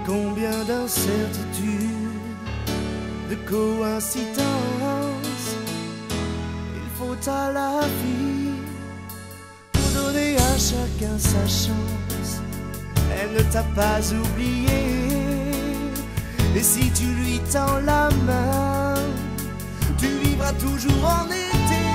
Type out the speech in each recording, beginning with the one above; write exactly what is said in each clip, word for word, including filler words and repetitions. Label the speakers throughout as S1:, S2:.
S1: Combien d'incertitudes, de coïncidences il faut à la vie pour donner à chacun sa chance. Elle ne t'a pas oublié, et si tu lui tends la main, tu vivras toujours en été.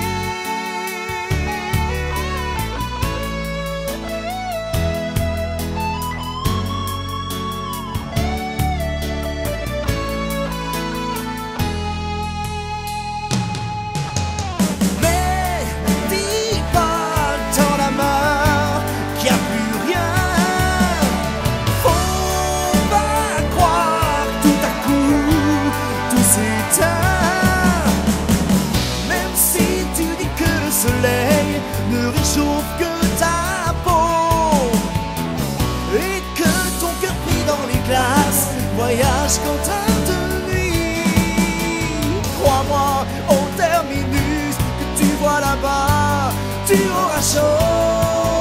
S1: Ne réchauffe que ta peau et que ton cœur pris dans les glaces voyage contraint de nuit. Crois-moi au terminus que tu vois là-bas, tu auras chaud.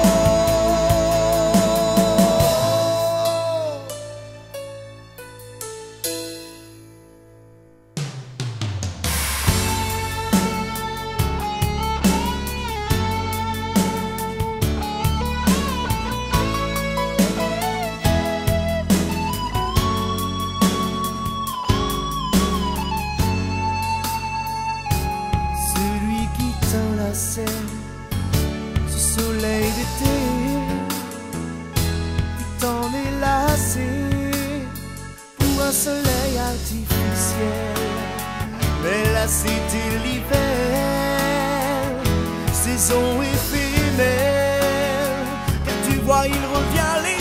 S1: Ce soleil d'été, tu t'en es lassé pour un soleil artificiel. Mais là c'était l'hiver, saison éphémère, car tu vois il revient l'été.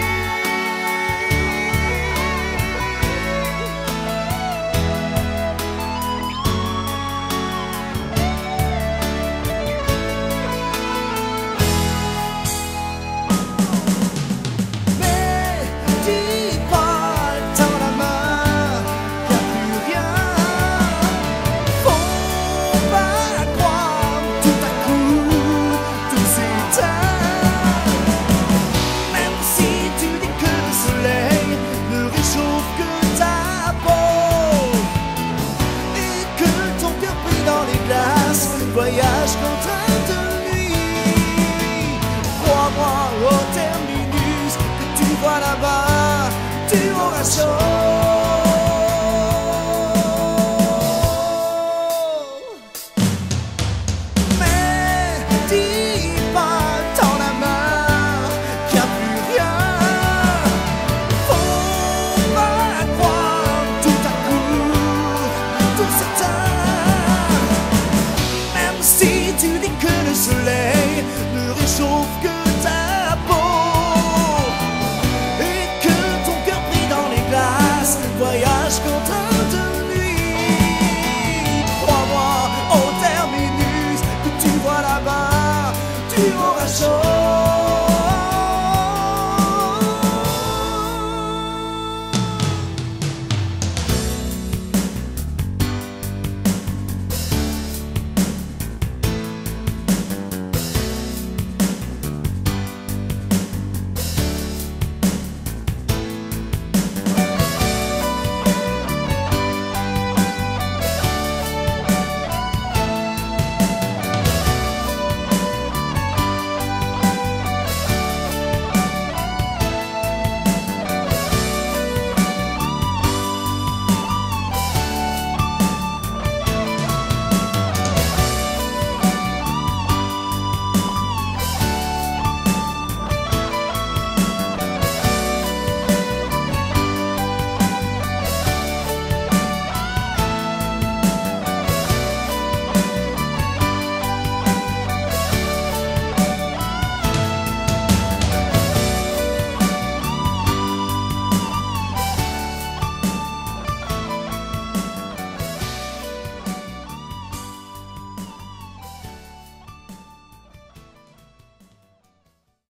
S1: Voyage contraint de nuit. Crois-moi au terminus que tu vois là-bas, tu auras chaud.